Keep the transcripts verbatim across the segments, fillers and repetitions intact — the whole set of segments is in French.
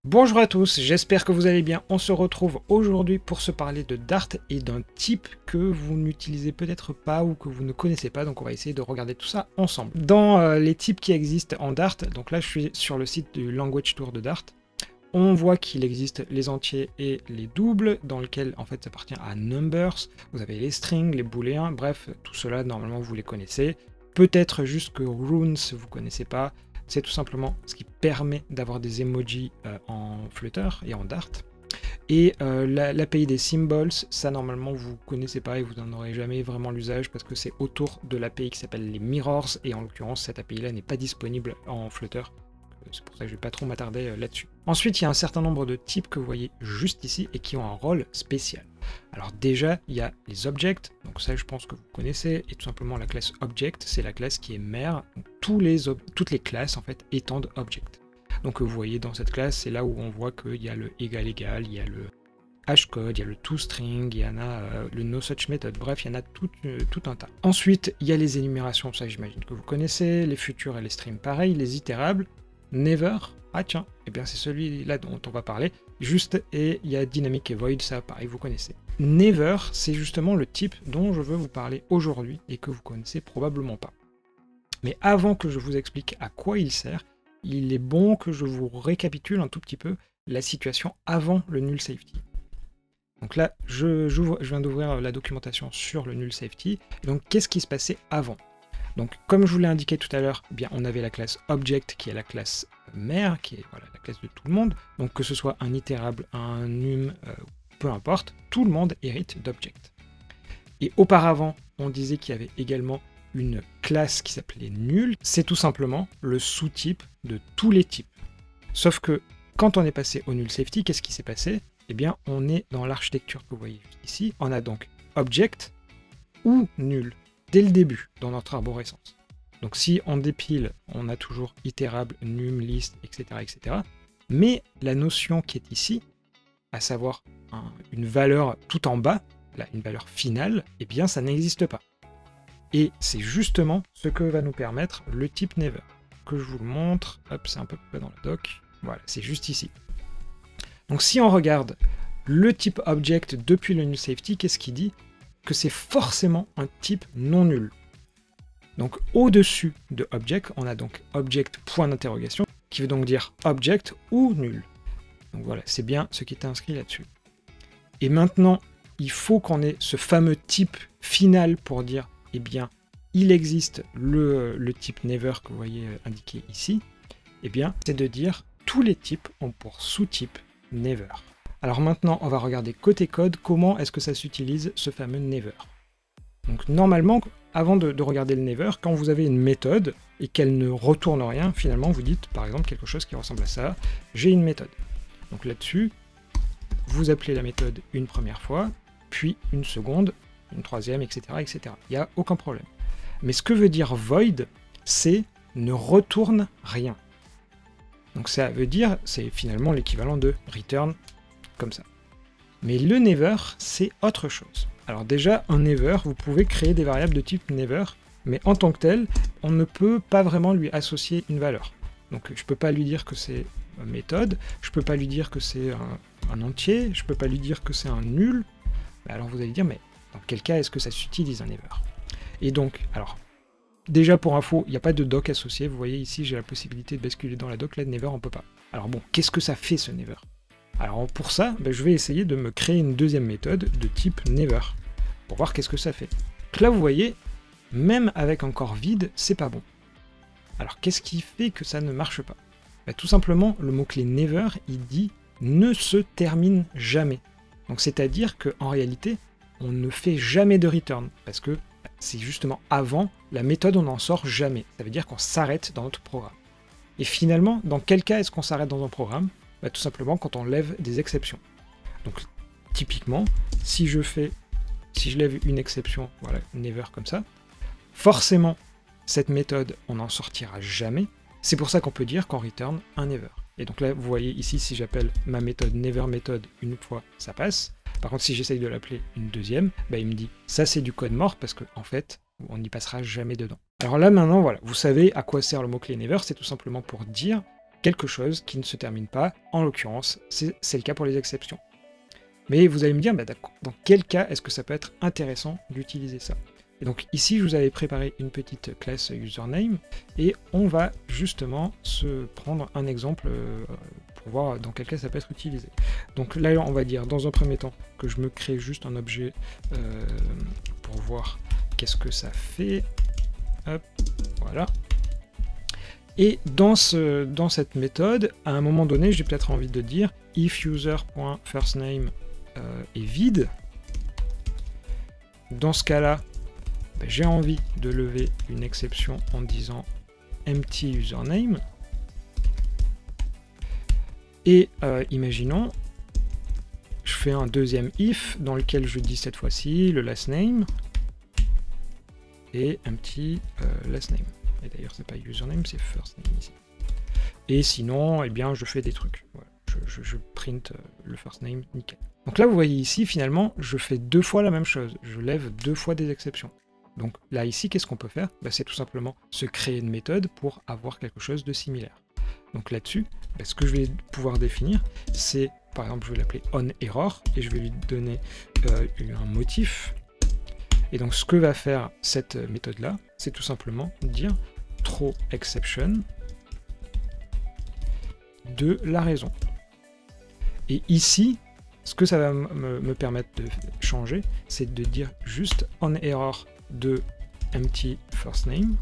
Bonjour à tous, j'espère que vous allez bien. On se retrouve aujourd'hui pour se parler de Dart et d'un type que vous n'utilisez peut-être pas ou que vous ne connaissez pas, donc on va essayer de regarder tout ça ensemble. Dans euh, les types qui existent en Dart, donc là je suis sur le site du Language Tour de Dart, on voit qu'il existe les entiers et les doubles, dans lesquels en fait ça appartient à Numbers, vous avez les strings, les booléens, bref, tout cela normalement vous les connaissez. Peut-être juste que Runes vous connaissez pas. C'est tout simplement ce qui permet d'avoir des emojis euh, en Flutter et en Dart. Et euh, l'A P I des symbols, ça normalement vous connaissez pas et vous n'en aurez jamais vraiment l'usage parce que c'est autour de l'A P I qui s'appelle les mirrors et en l'occurrence cette A P I là n'est pas disponible en Flutter. C'est pour ça que je ne vais pas trop m'attarder euh, là-dessus. Ensuite, il y a un certain nombre de types que vous voyez juste ici et qui ont un rôle spécial. Alors déjà, il y a les objects, donc ça je pense que vous connaissez, et tout simplement la classe object, c'est la classe qui est mère, donc tous les toutes les classes en fait étendent object. Donc vous voyez dans cette classe, c'est là où on voit qu'il y a le égal égal, il y a le hashcode, il y a le toString, il y en a euh, le noSuchMethod, bref, il y en a tout, euh, tout un tas. Ensuite, il y a les énumérations, ça j'imagine que vous connaissez, les futurs et les streams pareil, les itérables, never, ah tiens, et eh bien c'est celui-là dont on va parler, juste, et il y a dynamic et void, ça pareil, vous connaissez. Never, c'est justement le type dont je veux vous parler aujourd'hui et que vous connaissez probablement pas. Mais avant que je vous explique à quoi il sert, il est bon que je vous récapitule un tout petit peu la situation avant le null safety. Donc là, je, je viens d'ouvrir la documentation sur le null safety. Donc qu'est-ce qui se passait avant? Donc, comme je vous l'ai indiqué tout à l'heure, eh bien, on avait la classe object qui est la classe mère, qui est voilà, la classe de tout le monde. Donc, que ce soit un itérable, un num, euh, peu importe, tout le monde hérite d'object. Et auparavant, on disait qu'il y avait également une classe qui s'appelait null. C'est tout simplement le sous-type de tous les types. Sauf que quand on est passé au null safety, qu'est-ce qui s'est passé? Eh bien, on est dans l'architecture que vous voyez ici. On a donc object ou null dès le début dans notre arborescence. Donc si on dépile, on a toujours itérable, num, list, et cetera, et cetera. Mais la notion qui est ici, à savoir un, une valeur tout en bas, là, une valeur finale, eh bien ça n'existe pas. Et c'est justement ce que va nous permettre le type never. Que je vous le montre, hop, c'est un peu plus bas dans la doc, voilà, c'est juste ici. Donc si on regarde le type object depuis le null safety, qu'est-ce qu'il dit? Que c'est forcément un type non nul. Donc au-dessus de object, on a donc object point d'interrogation, qui veut donc dire object ou nul. Donc voilà, c'est bien ce qui est inscrit là-dessus. Et maintenant, il faut qu'on ait ce fameux type final pour dire, eh bien, il existe le, le type never que vous voyez indiqué ici. Eh bien, c'est de dire tous les types ont pour sous-type never. Alors maintenant, on va regarder côté code, comment est-ce que ça s'utilise ce fameux never. Donc normalement, avant de, de regarder le never, quand vous avez une méthode et qu'elle ne retourne rien, finalement vous dites par exemple quelque chose qui ressemble à ça, j'ai une méthode. Donc là-dessus, vous appelez la méthode une première fois, puis une seconde, une troisième, et cetera, et cetera. Il n'y a aucun problème. Mais ce que veut dire void, c'est ne retourne rien. Donc ça veut dire, c'est finalement l'équivalent de return comme ça. Mais le never, c'est autre chose. Alors déjà, un never, vous pouvez créer des variables de type never, mais en tant que tel, on ne peut pas vraiment lui associer une valeur. Donc je ne peux pas lui dire que c'est une méthode, je ne peux pas lui dire que c'est un, un entier, je ne peux pas lui dire que c'est un nul. Alors vous allez dire, mais dans quel cas est-ce que ça s'utilise un never? Et donc, alors, déjà pour info, il n'y a pas de doc associé, vous voyez ici, j'ai la possibilité de basculer dans la doc, là, never, on ne peut pas. Alors bon, qu'est-ce que ça fait ce never? Alors pour ça, ben, je vais essayer de me créer une deuxième méthode de type never, pour voir qu'est-ce que ça fait. Donc là vous voyez, même avec un corps vide, c'est pas bon. Alors qu'est-ce qui fait que ça ne marche pas? Ben, tout simplement, le mot-clé never, il dit ne se termine jamais. Donc c'est-à-dire qu'en réalité, on ne fait jamais de return, parce que ben, c'est justement avant, la méthode on n'en sort jamais. Ça veut dire qu'on s'arrête dans notre programme. Et finalement, dans quel cas est-ce qu'on s'arrête dans un programme? Bah, tout simplement quand on lève des exceptions. Donc typiquement, si je fais, si je lève une exception, voilà, never comme ça, forcément cette méthode on n'en sortira jamais. C'est pour ça qu'on peut dire qu'on return un never. Et donc là vous voyez ici, si j'appelle ma méthode never méthode une fois, ça passe. Par contre si j'essaye de l'appeler une deuxième, bah, il me dit ça c'est du code mort parce que en fait on n'y passera jamais dedans. Alors là maintenant voilà, vous savez à quoi sert le mot-clé never, c'est tout simplement pour dire quelque chose qui ne se termine pas. En l'occurrence, c'est le cas pour les exceptions. Mais vous allez me dire, bah, dans quel cas est-ce que ça peut être intéressant d'utiliser ça? Et donc ici, je vous avais préparé une petite classe username, et on va justement se prendre un exemple euh, pour voir dans quel cas ça peut être utilisé. Donc là, on va dire dans un premier temps que je me crée juste un objet euh, pour voir qu'est-ce que ça fait. Hop, voilà. Et dans, ce, dans cette méthode, à un moment donné, j'ai peut-être envie de dire if user.firstname euh, est vide. Dans ce cas-là, ben, j'ai envie de lever une exception en disant empty username. Et euh, imaginons, je fais un deuxième if dans lequel je dis cette fois-ci le last name et empty euh, last name. Et d'ailleurs, c'est pas username, c'est first name ici. Et sinon, eh bien, je fais des trucs. Voilà. Je, je, je print euh, le first name, nickel. Donc là, vous voyez ici, finalement, je fais deux fois la même chose. Je lève deux fois des exceptions. Donc là, ici, qu'est-ce qu'on peut faire? Bah, c'est tout simplement se créer une méthode pour avoir quelque chose de similaire. Donc là-dessus, bah, ce que je vais pouvoir définir, c'est, par exemple, je vais l'appeler onError, et je vais lui donner euh, un motif. Et donc, ce que va faire cette méthode-là, c'est tout simplement dire throw exception de la raison. Et ici, ce que ça va me, me permettre de changer, c'est de dire juste onError de empty first name,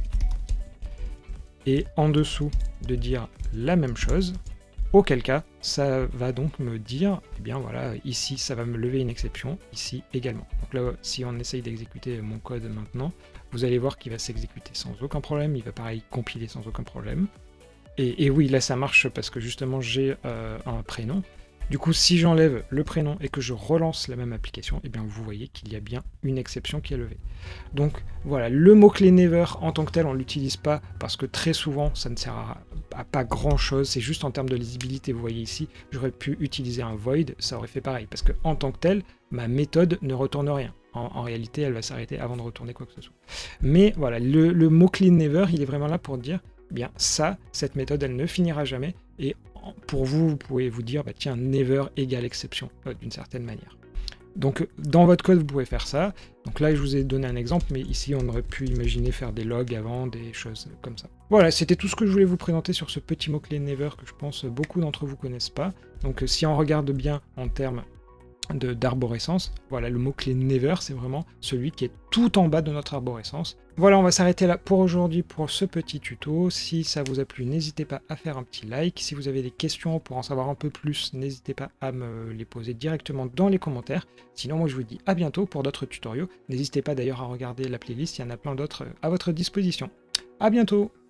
et en dessous de dire la même chose, auquel cas ça va donc me dire, eh bien voilà, ici ça va me lever une exception, ici également. Donc là, si on essaye d'exécuter mon code maintenant, vous allez voir qu'il va s'exécuter sans aucun problème, il va pareil compiler sans aucun problème. Et, et oui, là ça marche parce que justement j'ai euh, un prénom. Du coup, si j'enlève le prénom et que je relance la même application, eh bien vous voyez qu'il y a bien une exception qui est levée. Donc voilà, le mot-clé never en tant que tel, on ne l'utilise pas parce que très souvent ça ne sert à, à pas grand-chose, c'est juste en termes de lisibilité. Vous voyez ici, j'aurais pu utiliser un void, ça aurait fait pareil, parce que en tant que tel, ma méthode ne retourne rien. En, en réalité, elle va s'arrêter avant de retourner quoi que ce soit. Mais voilà, le, le mot-clé never, il est vraiment là pour dire, eh bien ça, cette méthode, elle ne finira jamais, et pour vous, vous pouvez vous dire, bah, tiens, never égale exception, euh, d'une certaine manière. Donc, dans votre code, vous pouvez faire ça. Donc là, je vous ai donné un exemple, mais ici, on aurait pu imaginer faire des logs avant, des choses comme ça. Voilà, c'était tout ce que je voulais vous présenter sur ce petit mot-clé never que je pense beaucoup d'entre vous connaissent pas. Donc, si on regarde bien en termes d'arborescence, voilà, le mot-clé never, c'est vraiment celui qui est tout en bas de notre arborescence. Voilà, on va s'arrêter là pour aujourd'hui pour ce petit tuto. Si ça vous a plu, n'hésitez pas à faire un petit like. Si vous avez des questions pour en savoir un peu plus, n'hésitez pas à me les poser directement dans les commentaires. Sinon, moi je vous dis à bientôt pour d'autres tutoriaux. N'hésitez pas d'ailleurs à regarder la playlist, il y en a plein d'autres à votre disposition. À bientôt!